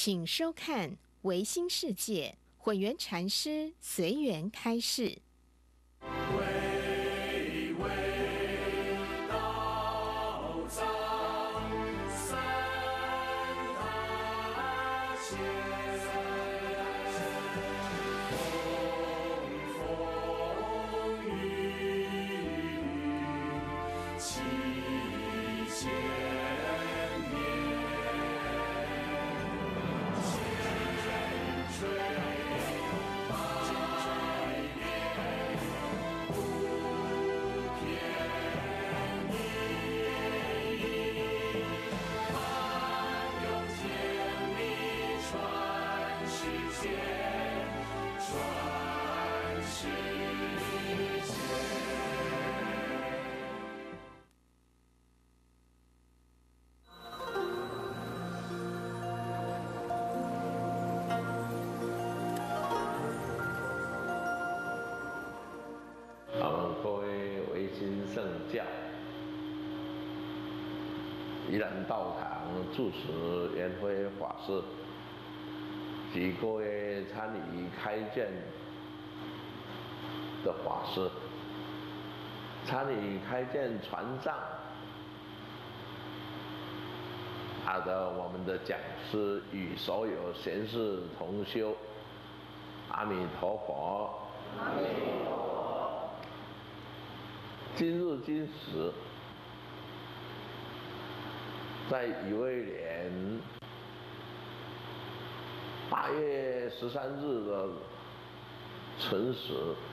请收看唯心世界混元禅师随缘开示。 巍巍道藏三大千，风风雨雨七千年。水百年不偏移，汉永千里传世间，传世间。 各位唯心圣教宜兰道场住持圆辉法师及各位参与开建的法师，参与开建船上我们的讲师与所有贤士同修，阿弥陀佛。阿弥陀佛。今日今时，在乙未年8月13日的辰时，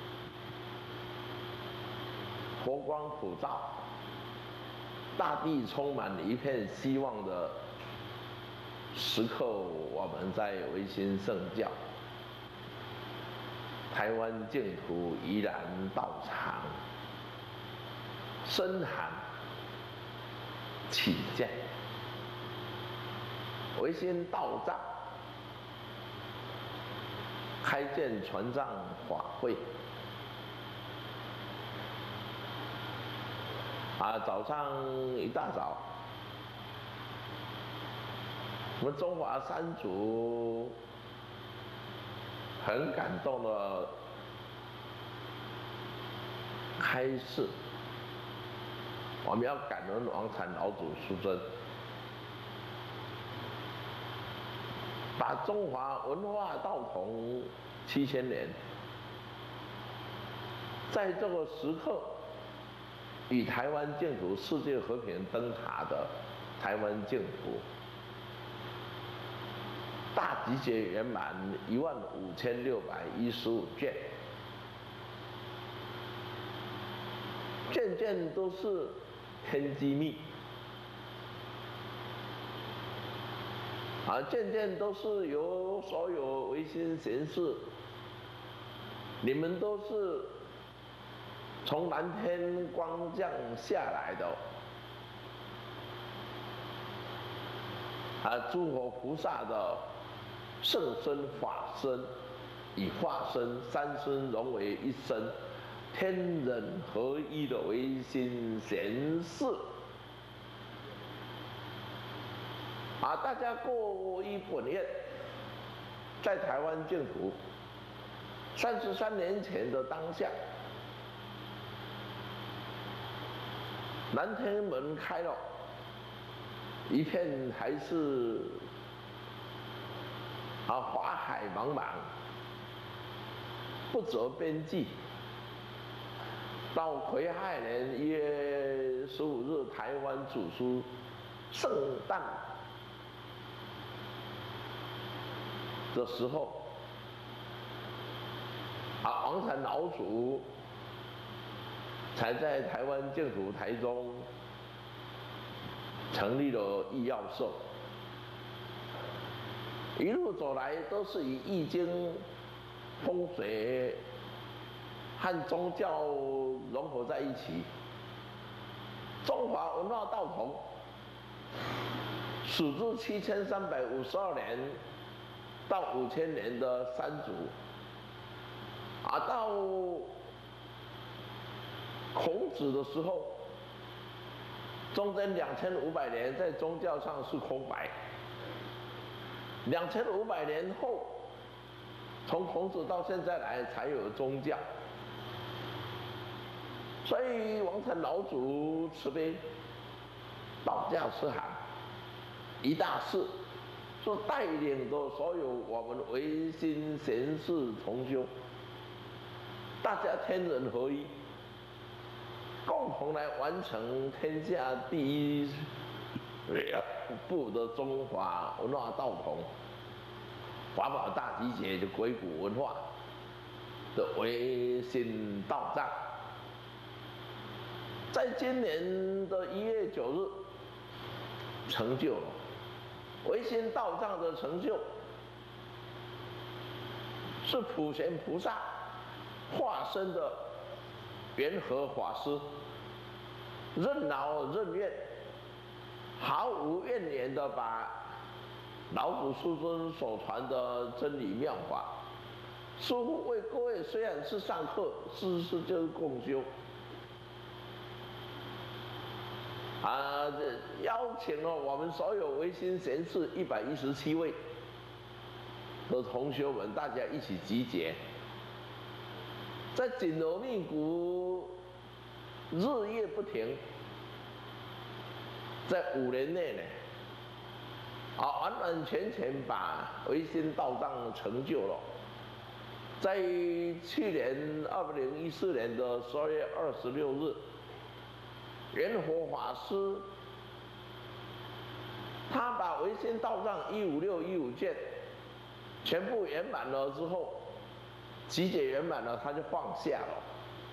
佛光普照，大地充满了一片希望的时刻。我们在唯心圣教台湾净土宜兰道场深函起见，唯心道藏开建船藏法会。早上一大早，我们中华三族很感动的开示，我们要感恩王禅老祖师尊，把中华文化道统7000年，在这个时刻，与台湾净土世界和平灯塔的台湾净土大集结圆满15615件，件件都是天机密，件件都是由所有唯心贤士，你们都是从蓝天光降下来的，诸佛菩萨的圣身法身，以化身三身融为一身，天人合一的唯心贤士。大家过一本愿，在台湾净土33年前的当下，南天门开了，一片还是华海茫茫，不择边际。到癸亥年1月15日，台湾祖师圣诞的时候，王禅老祖才在台湾净土台中成立了义要社，一路走来都是以易经、风水和宗教融合在一起。中华文化道统始自7352年到5000年的三祖，到孔子的时候，中间2500年在宗教上是空白， 2500年后，从孔子到现在来才有宗教。所以王禅老祖慈悲，道教师行一大士，是带领着所有我们唯心贤士同修，大家天人合一，共同来完成天下第一部的中华文化道统华宝大集结，就鬼谷文化的唯心道藏。在今年的1月9日成就了唯心道藏的成就，是普贤菩萨化身的圆和法师，任劳任怨，毫无怨言的把老祖师尊所传的真理妙法，师父为各位虽然是上课，事实就是共修。邀请了我们所有唯心贤士117位的同修们，大家一起集结，在紧锣密鼓，日夜不停，在5年内呢，完完全全把唯心道藏成就了。在去年2014年的12月26日。圆佛法师，他把唯心道藏156、155卷全部圆满了之后，集结圆满了，他就放下了。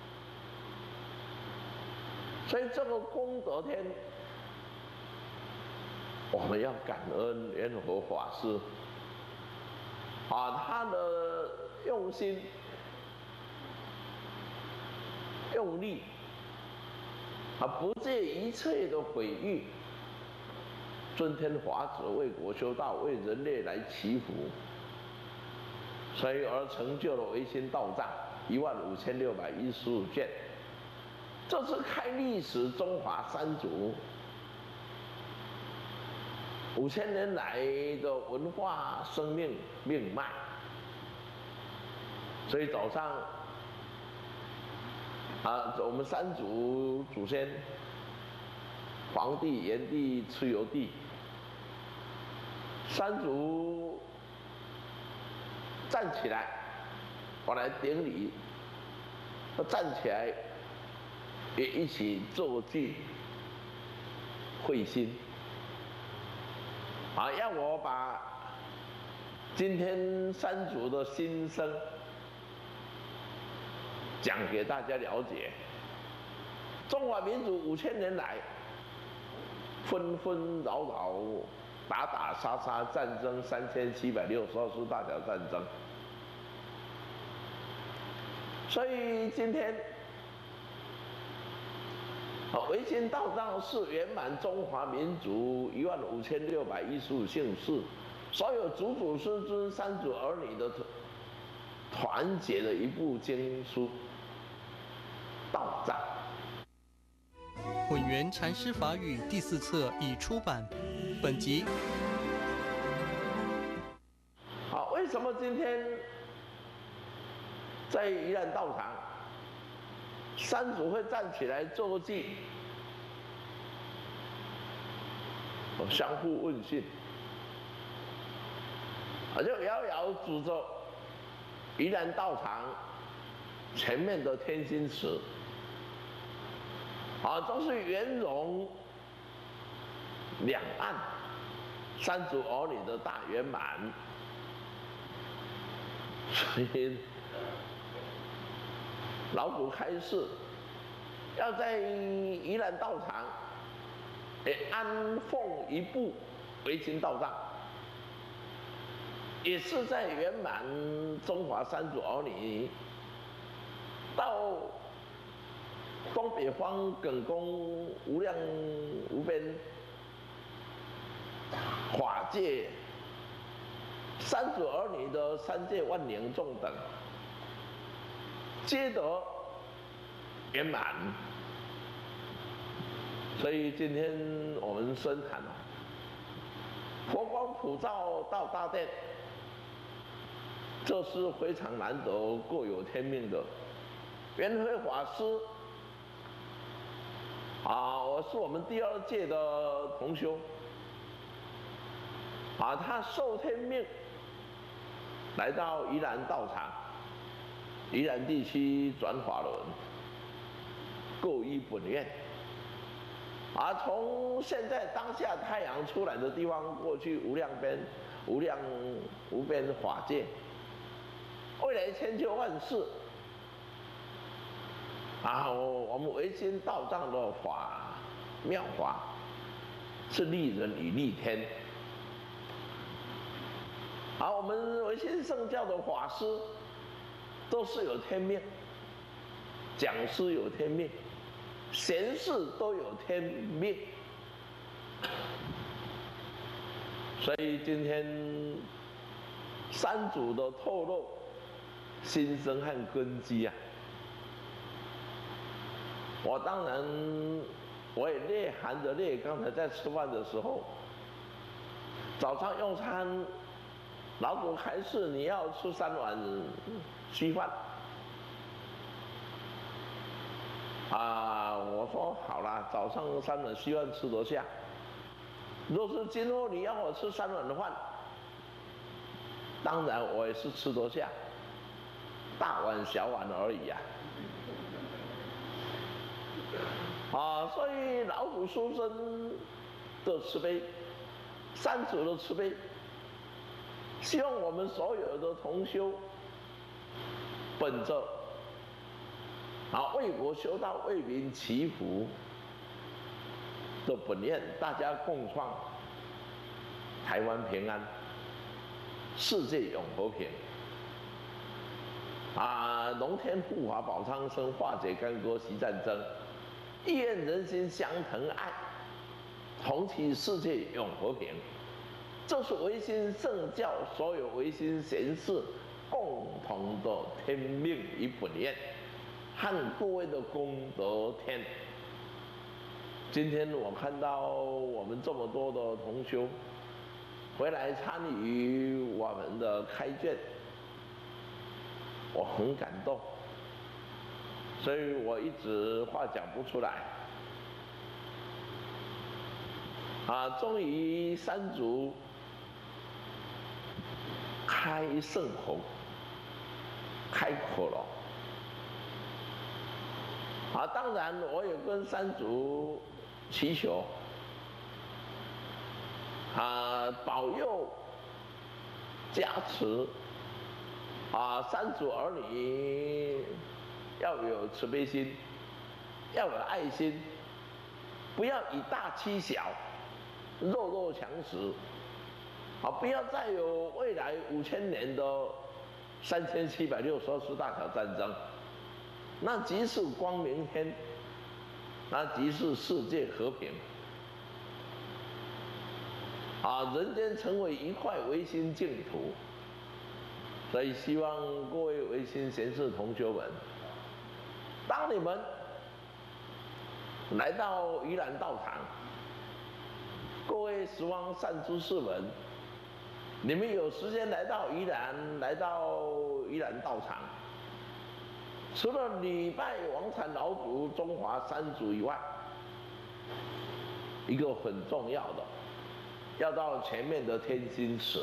所以这个功德天，我们要感恩圆佛法师，他的用心、用力。不借一切的毁誉，尊天法旨，为国修道，为人类来祈福，所以而成就了唯心道藏15615卷。这是开历史中华三族5000年来的文化生命命脉。所以早上。我们三祖祖先，黄帝、炎帝、蚩尤帝，三祖站起来，我来顶礼，站起来也一起做句会心，让我把今天三祖的心声讲给大家了解。中华民族5000年来，纷纷扰扰、打打杀杀、战争3762次大小战争。所以今天，唯心道藏是圆满中华民族15615姓氏，所有祖祖师尊、三祖儿女的团结的一部经书。道藏混元禅师法语第4册已出版。本集为什么今天在宜兰道场，三祖会站起来做祭，相互问讯，就遥遥指着宜兰道场前面的天心祠。都是圆融两岸三祖儿女的大圆满，所以老祖开示，要在宜兰道场安奉一部唯心道藏，也是在圆满中华三祖儿女到东北方耿公无量无边法界三祖儿女的三界万灵众等，皆得圆满。所以今天我们深谈佛光普照到大殿，这是非常难得、各有天命的。圆辉法师我是我们第2届的同修他受天命来到宜兰道场，宜兰地区转法轮，各依本愿从现在当下太阳出来的地方过去无量无边法界，未来千秋万世我们唯心道藏的妙法是利人与利天。我们唯心圣教的法师都是有天命，讲师有天命，贤士都有天命。所以今天三祖的透露心声和根基我当然我也泪含着泪，刚才在吃饭的时候，早上用餐，老祖开示你要吃3碗稀饭我说好啦，早上3碗稀饭吃得下。若是今后你要我吃3碗的饭，当然我也是吃得下，大碗小碗而已所以老祖书生的慈悲，三祖的慈悲，希望我们所有的同修，本着为国修道、为民祈福的本愿，大家共创台湾平安，世界永和平。龙天护法保苍生，化解干戈息战争，意愿人心相疼爱，同祈世界永和平。这是唯心圣教所有唯心贤士共同的天命与本愿，和各位的功德天。今天我看到我们这么多的同修回来参与我们的开卷，我很感动，所以我一直话讲不出来。终于三祖开圣口，开口了。当然我也跟三祖祈求，保佑、加持，三祖儿女要有慈悲心，要有爱心，不要以大欺小，弱肉强食，不要再有未来5000年的3764大小战争，那即是光明天，那即是世界和平。人间成为一块唯心净土。所以希望各位唯心贤士同修们，当你们来到宜兰道场，各位十方善知识们，你们有时间来到宜兰道场，除了礼拜王禅老祖、中华三祖以外，一个很重要的，要到前面的天心池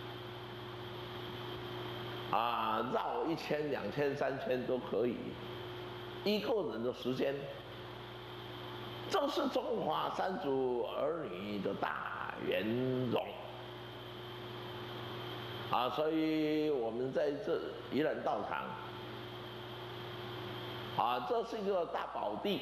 绕1000、2000、3000都可以，依个人的时间。这是中华三祖儿女的大圆融所以我们在这宜兰道场这是一个大宝地。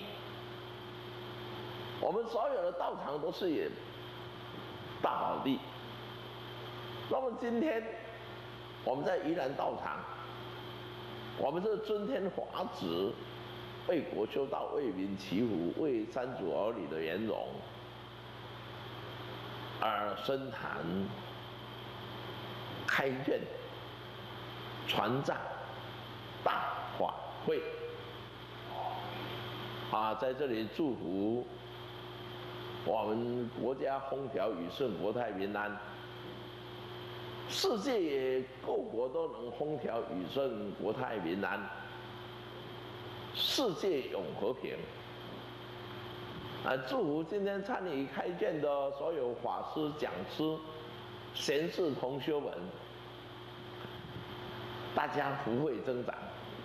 我们所有的道场都是大宝地。那么今天我们在宜兰道场，我们是尊天法旨，为国修道、为民祈福、为三祖儿女的圆融而深谈开卷传赞大法会在这里祝福我们国家风调雨顺，国泰民安，世界也各国都能风调雨顺，国泰民安，世界永和平。祝福今天参与开卷的所有法师、讲师、贤士同修们，大家福慧增长，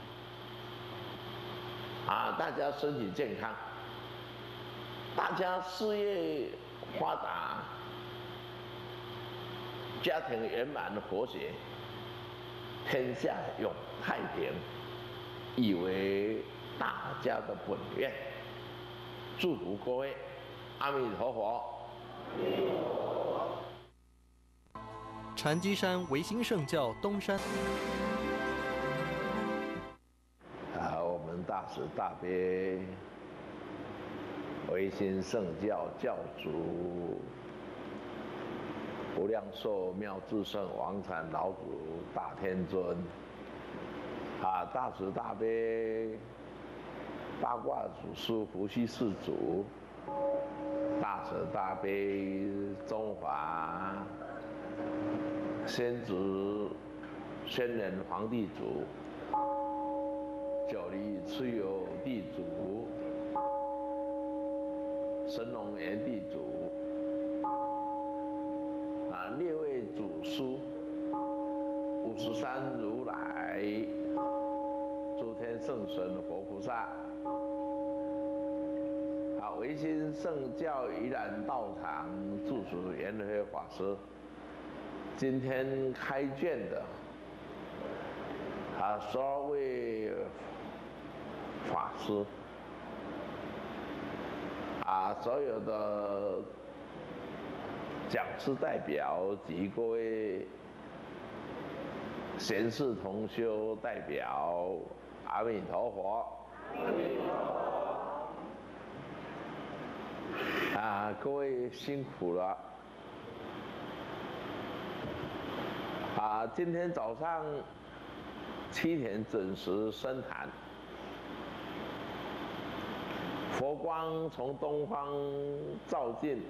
大家身体健康，大家事业发达，家庭圆满和谐，天下永太平，以为大家的本愿。祝福各位，阿弥陀佛。 禅机山维新圣教东山。 我们大慈大悲维新圣教教主无量寿妙智圣王禅老祖大天尊，大慈大悲八卦祖师伏羲世祖，大慈大悲中华先祖轩辕皇帝祖，九黎蚩尤地主，神农炎帝祖，列位祖师，53如来，诸天圣神佛菩萨。维新圣教宜兰道场住持圆辉法师，今天开卷的12位法师，所有的讲师代表及各位贤士同修代表，阿弥陀佛。阿弥陀佛。各位辛苦了。今天早上7点准时升坛，佛光从东方照进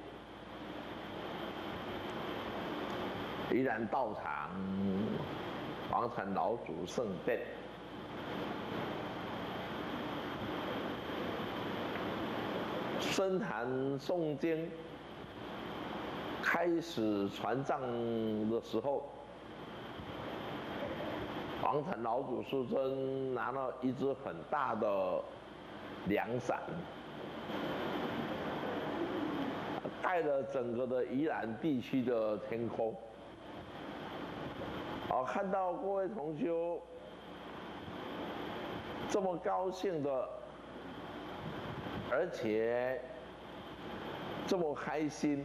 宜兰道场王禅老祖圣殿。升坛诵经开始传藏的时候，王禅老祖师尊拿了一只很大的凉伞，盖了整个的宜兰地区的天空。看到各位同修这么高兴的，而且这么开心，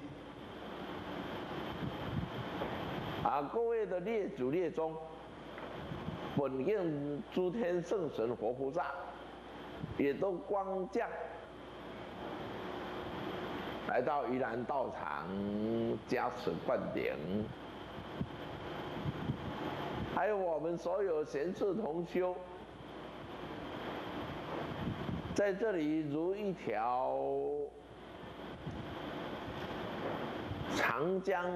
各位的列祖列宗本愿诸天圣神佛菩萨也都光降来到宜兰道场加持灌顶，还有我们所有贤士同修在这里如一条长江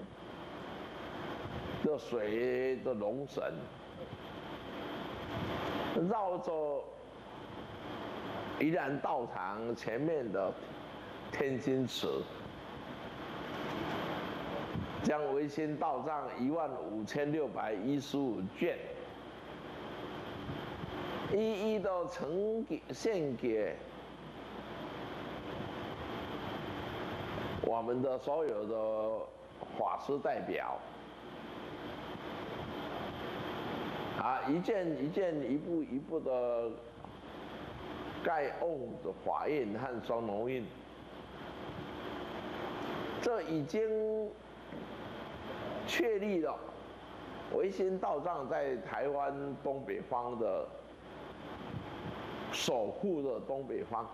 的水的龙绳，绕着宜兰道场前面的天心池，将维新道藏15615卷一一的呈现给我们的所有的法师代表，一件一件、一步一步的盖瓮的法印和双龙印，这已经确立了维新道藏在台湾东北方的守护的东北方，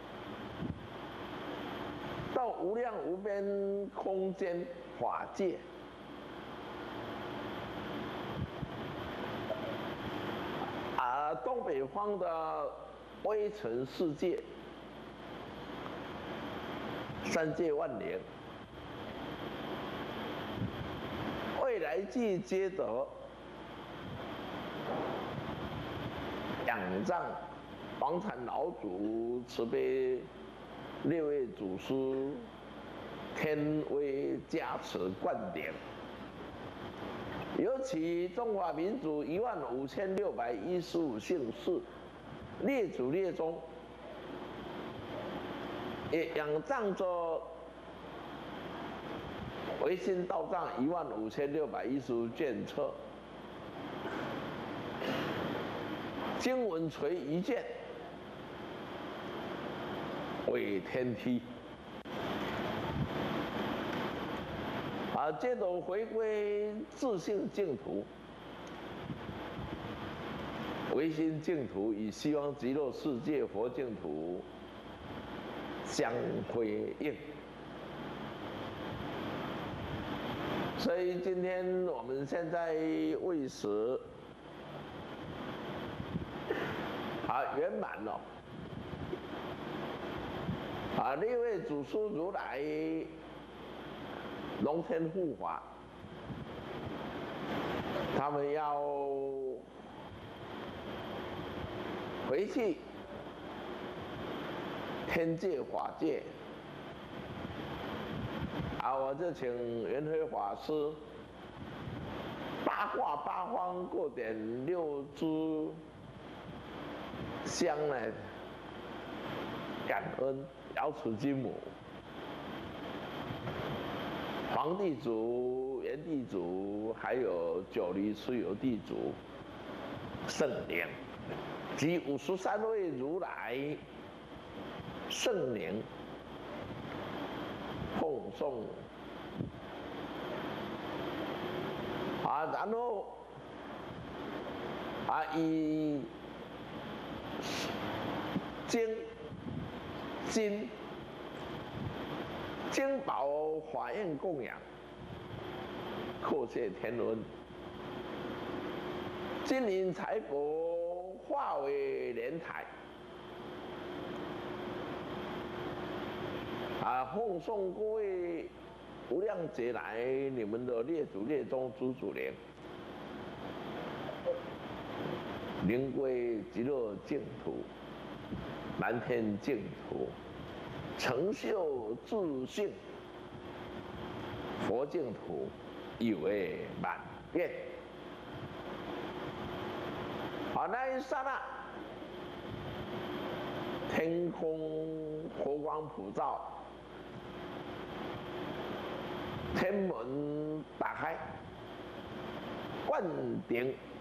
到无量无边空间法界，东北方的微尘世界， 三界万灵，未来际皆得，仰仗黄禅老祖慈悲6位祖师天威加持灌顶，尤其中华民族15615姓氏列祖列宗，也仰仗着维新道藏15615卷册，经文垂一卷，为天梯。接着回归自性净土，唯心净土与西方极乐世界佛净土相辉映。所以今天我们现在为时圆满了。6位祖师如来龙天护法，他们要回去天界法界，我就请圆辉法师八卦八方各点6支香呢，感恩瑶池金母。黄地主、元地主，还有九黎蚩尤地主、圣灵，及53位如来圣灵奉送。然后以金宝法印供养，叩谢天恩。金银财帛化为莲台，奉送各位无量劫来你们的列祖列宗诸祖灵，灵归极乐净土，南天净土，成就自性佛净土，以为满愿。那一刹那，天空佛光普照，天门打开，灌顶